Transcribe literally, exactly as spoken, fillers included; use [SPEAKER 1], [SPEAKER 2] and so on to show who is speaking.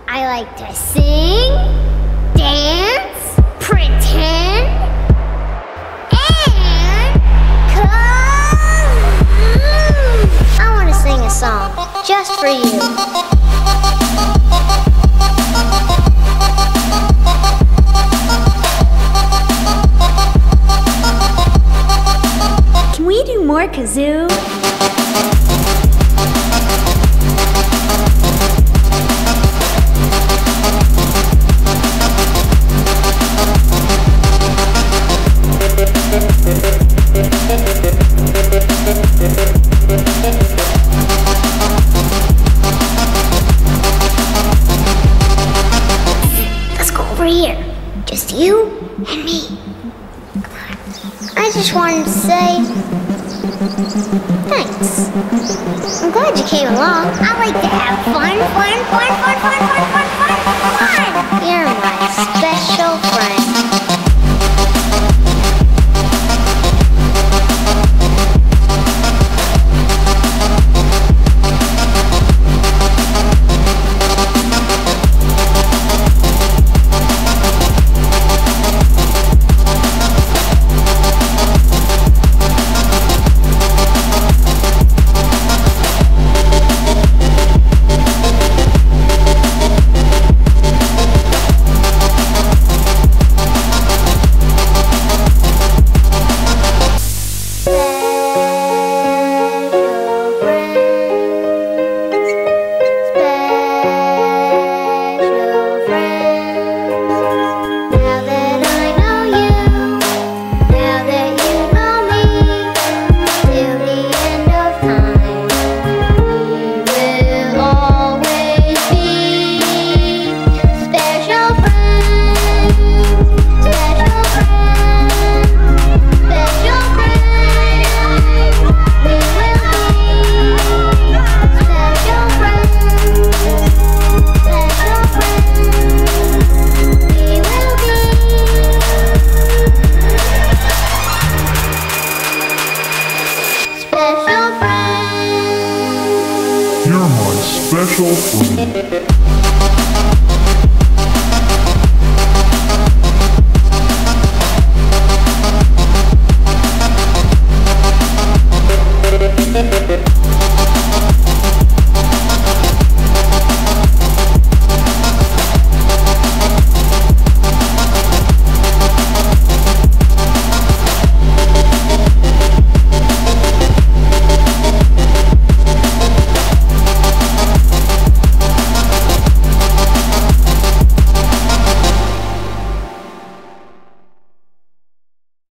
[SPEAKER 1] I like to sing, dance, pretend, and kazoo. I want to sing a song just for you. Can we do more kazoo? Let's go over here. Just you and me. I just wanted to say thanks. I'm glad you came along. I like to have fun, fun, fun, fun, fun, fun, fun, fun, fun. You're my special friend.
[SPEAKER 2] You're my special friend.